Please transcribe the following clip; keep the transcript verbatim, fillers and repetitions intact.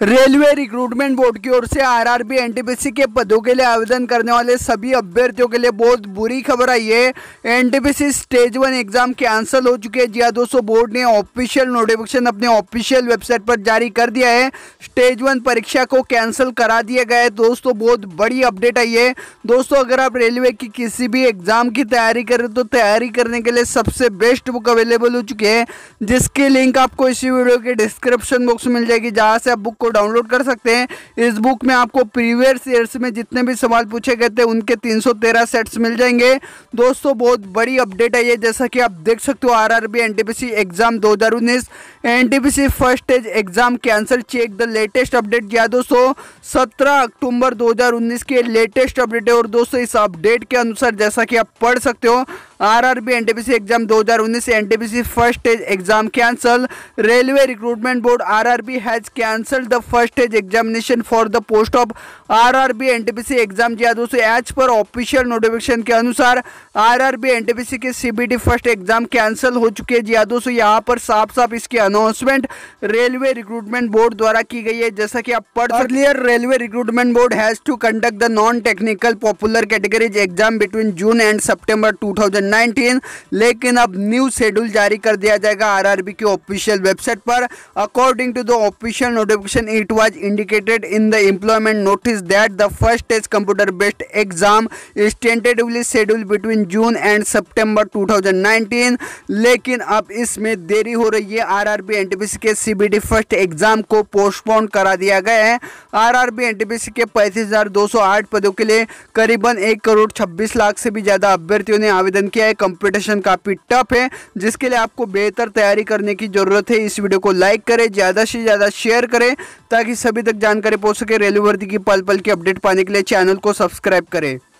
Railway recruitment board की ओर से RRB NTPC के पदों के लिए आवेदन करने वाले सभी अभ्यर्थियों के लिए बहुत बुरी खबर आई है। NTPC stage one exam cancel हो चुके हैं। जी हाँ दोस्तों, बोर्ड ने ऑफिशियल नोटिफिकेशन अपने ऑफिशियल वेबसाइट पर जारी कर दिया है। स्टेज वन परीक्षा को कैंसिल करा दिया गया है। दोस्तों बहुत बड़ी अपडेट आई है। दोस्तों अगर आप रेलवे की किसी भी एग्जाम की तैयारी कर रहे हो तो तैयारी करने के लिए सबसे बेस्ट बुक अवेलेबल हो चुकी है, जिसकी लिंक आपको इसी वीडियो के डिस्क्रिप्शन बॉक्स में मिल जाएगी, जहाँ से आप बुक को डाउनलोड कर सकते हैं। इस बुक में आपको प्रीवियस ईयर्स में जितने भी सवाल पूछे गए थे उनके तीन सौ तेरह सेट्स मिल जाएंगे। दोस्तों बहुत बड़ी अपडेट है ये, जैसा कि आप देख सकते हो। आरआरबी एनटीपीसी एग्जाम दो हज़ार उन्नीस NTPC first stage exam cancel, check the latest update. किया दोस्तों सत्रह अक्टूबर दो हज़ार उन्नीस के लेटेस्ट अपडेट है। और दोस्तों इस अपडेट के अनुसार जैसा कि आप पढ़ सकते हो, आरआरबी एनटीपीसी एग्जाम दो हज़ार उन्नीस NTPC first stage exam cancel. Railway recruitment board RRB has cancelled the first stage examination for the post of RRB NTPC exam. जी दोस्तों, एज पर ऑफिशियल नोटिफिकेशन के अनुसार आरआरबी एनटीपीसी के सीबीटी फर्स्ट एग्जाम कैंसिल हो चुके हैं। जी दोस्तों, यहाँ पर साफ साफ इसकी अनाउंसमेंट रेलवे रिक्रूटमेंट बोर्ड द्वारा की गई है। जैसा कि आप पढ़ earlier railway recruitment board has to conduct the non technical popular categories exam between June and September two thousand nineteen, लेकिन अब न्यू शेड्यूल जारी कर दिया जाएगा आरआरबी की ऑफिशियल वेबसाइट पर। According to the official notification it was indicated in the employment notice that the first stage computer based exam is tentatively schedule between June and September two thousand nineteen, लेकिन अब इसमें देरी हो रही है। RRB NTPC के CBT first exam को postpone करा दिया गया है। आरआरबी एनटीपीसी के पैंतीस हजार दो सौ आठ पदों के लिए करीबन एक करोड़ छब्बीस लाख से भी ज्यादा अभ्यर्थियों ने आवेदन किया है। कंपटीशन काफी टफ है, जिसके लिए आपको बेहतर तैयारी करने की जरूरत है। इस वीडियो को लाइक करें, ज्यादा से ज्यादा शेयर करें, ताकि सभी तक जानकारी पहुंच सके। रेलवे भर्ती की पल पल की अपडेट पाने के लिए चैनल को सब्सक्राइब करें।